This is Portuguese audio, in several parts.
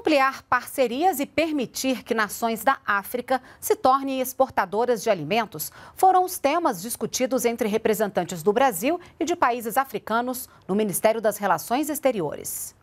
Ampliar parcerias e permitir que nações da África se tornem exportadoras de alimentos foram os temas discutidos entre representantes do Brasil e de países africanos no Ministério das Relações Exteriores.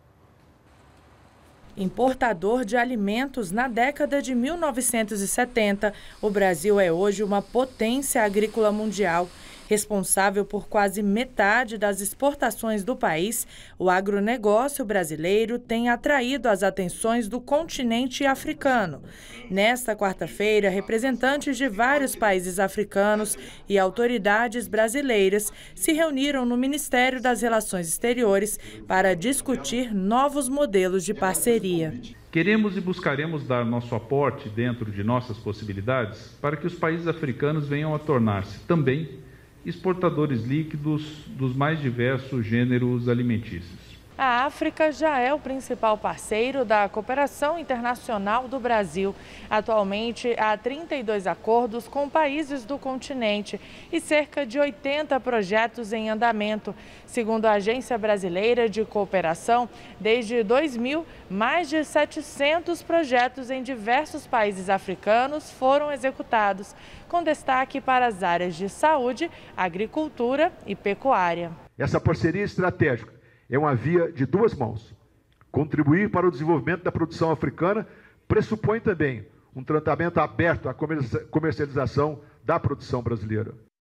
Importador de alimentos na década de 1970, o Brasil é hoje uma potência agrícola mundial. Responsável por quase metade das exportações do país, o agronegócio brasileiro tem atraído as atenções do continente africano. Nesta quarta-feira, representantes de vários países africanos e autoridades brasileiras se reuniram no Ministério das Relações Exteriores para discutir novos modelos de parceria. Queremos e buscaremos dar nosso aporte dentro de nossas possibilidades para que os países africanos venham a tornar-se também exportadores líquidos dos mais diversos gêneros alimentícios. A África já é o principal parceiro da cooperação internacional do Brasil. Atualmente, há 32 acordos com países do continente e cerca de 80 projetos em andamento. Segundo a Agência Brasileira de Cooperação, desde 2000, mais de 700 projetos em diversos países africanos foram executados, com destaque para as áreas de saúde, agricultura e pecuária. Essa parceria estratégica é uma via de duas mãos. Contribuir para o desenvolvimento da produção africana pressupõe também um tratamento aberto à comercialização da produção brasileira.